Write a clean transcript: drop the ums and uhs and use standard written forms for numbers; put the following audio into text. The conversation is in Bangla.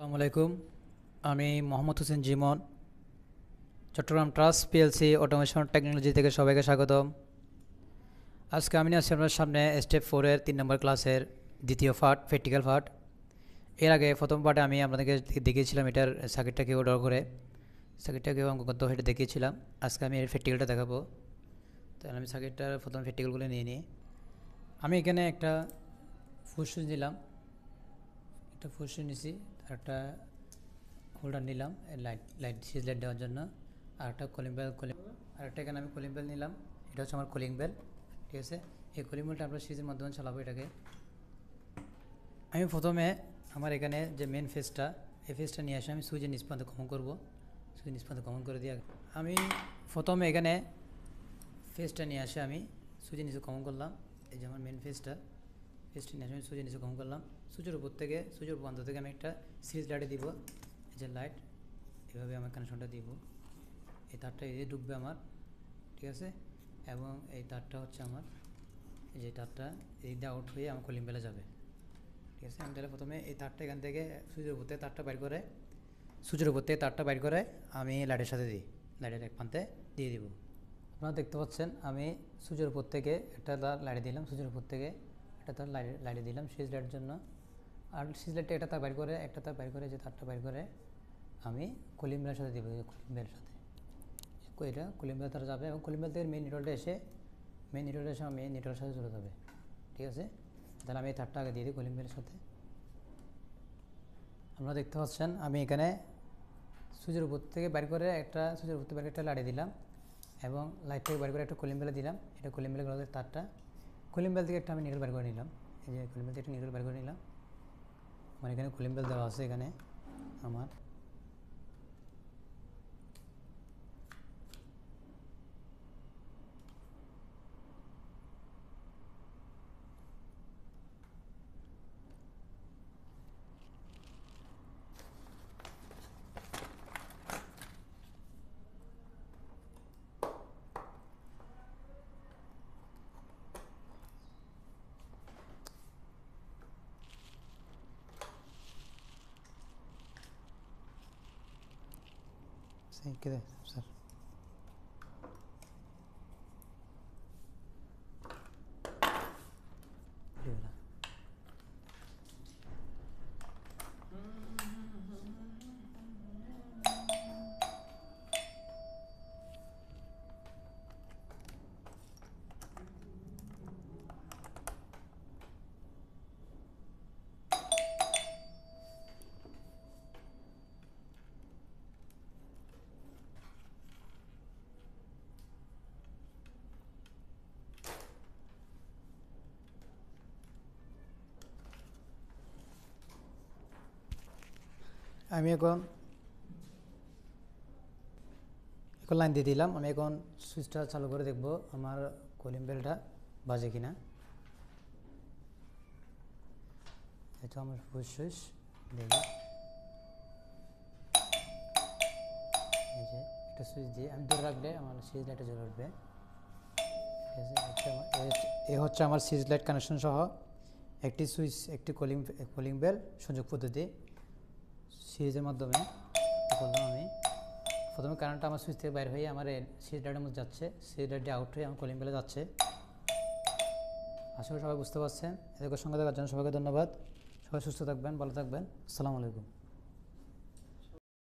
আসসালামু আলাইকুম। আমি Mohammad Hossain Jimon, Chittagong trust PLC automation technology থেকে সবাইকে স্বাগতম। আজকে আমি আছি আপনার সামনে স্টেপ 4-এর 3 নম্বর ক্লাসের দ্বিতীয় পার্ট, প্র্যাকটিক্যাল পার্ট। এর আগে প্রথম পার্টে আমি আপনাদেরকে দেখিয়েছিলাম এটার সার্কিটটা কীভাবে ড্র করে, সার্কিটটা কীভাবে অঙ্কন করতে হয় এটা দেখিয়েছিলাম। আজকে আমি এর প্র্যাকটিক্যালটা দেখাবো। তাহলে আমি সার্কিটটার প্রথম প্র্যাকটিক্যালগুলো নিয়ে নিই। আমি এখানে একটা ফুসসুইচ নিলাম, একটা ফুসসুইচ নিছি, একটা হোল্ডার নিলাম লাইট সিজ লাইট দেওয়ার জন্য, আর একটা আর একটা এখানে আমি কলিং বেল নিলাম। এটা হচ্ছে আমার কলিং বেল, ঠিক আছে। এই কলিং বেলটা আমরা সিজের মাধ্যমে চালাবো এটাকে। আমি প্রথমে আমার এখানে যে মেন ফেসটা, এই ফেসটা নিয়ে আসে আমি সুইচের নিষ্পান্ত কমন করবো। সুইচ নিষ্পান্ত কমন করে দিয়ে আমি প্রথমে এখানে ফেসটা নিয়ে আসে আমি সুইচের নিচে কমন করলাম। এই যে আমার মেন ফেসটা নিয়ে আসে আমি সুইচের নিচে কমন করলাম। সুইচের উপর থেকে, সুইচের প্রান্ত থেকে আমি একটা সিরিজ লাইটে দিব। এই যে লাইট, এভাবে আমার কানেকশনটা দিব। এই তারটা এই যে ঢুকবে আমার, ঠিক আছে। এবং এই তারটা হচ্ছে আমার, এই যে তারটা এই দিয়ে আউট হয়ে আমার কলিং বেলে যাবে, ঠিক আছে। আমি তাহলে প্রথমে এই তারটা এখান থেকে সুইচের উপর থেকে তারটা বাইর করে, সুইচের উপর থেকে তারটা বাইর করে আমি লাইটের সাথে দিই, লাইটের এক প্রান্তে দিয়ে দিব। আপনারা দেখতে পাচ্ছেন আমি সুইচের উপর থেকে একটা তার লাইটে দিলাম, সুইচের উপর থেকে একটা তার লাইটে দিলাম সিরিজ লাইটের জন্য। আর সিরিজ লাইটটা একটা তার বাইর করে, একটা তার বাইর করে, যে তারটা বাইর করে আমি কলিং বেলের সাথে দিব। কলিং বেলের সাথে এটা কলিং বেল তারা যাবে এবং কলিং বেল থেকে মেন নিউট্রালটা এসে মেন নিউট্রালের সাথে চলে যাবে, ঠিক আছে। তাহলে আমি এই তারটা আগে দিয়ে দিই কলিং বেলের সাথে। আপনারা দেখতে পাচ্ছেন আমি এখানে সুইচের উপর থেকে বাইর করে একটা লাইটে দিলাম এবং লাইট থেকে বাইর করে একটা কলিং বেলে দিলাম। এটা কলিং বেলে গেল তারটা, কলিং বেল থেকে একটা আমি নিউট্রাল বাইর করে নিলাম। এই যে কলিং বেল থেকে একটা নিউট্রাল বাইর করে নিলাম। আমার এখানে কলিং বেল দেওয়া আছে এখানে আমার। كده صار আমি এখন লাইন দিয়ে দিলাম। আমি এখন সুইচটা চালু করে দেখব আমার কলিং বেলটা বাজে কিনা। এটা আমার ফুল সুইচ, দেখি এই যে একটা সুইচ দিয়ে আমি ধরে রাখলে আমার সিরিজ লাইটে জ্বলে উঠবে, ঠিক আছে। এ হচ্ছে আমার সিরিজ লাইট কানেকশন সহ একটি সুইচ, একটি কলিং বেল সংযোগ পদ্ধতি সিরিজের মাধ্যমে করলাম। আমি প্রথমে কারেন্টটা আমার সুইচ থেকে বাইর হয়ে আমার সিরিজ লাইটের মধ্যে যাচ্ছে, সিরিজ লাইটটি আউট হয়ে আমার কলিং বেলে যাচ্ছে। আশা করি সবাই বুঝতে পারছেন। এদের সঙ্গে দেখার জন্য সবাইকে ধন্যবাদ। সবাই সুস্থ থাকবেন, ভালো থাকবেন। আসসালামু আলাইকুম।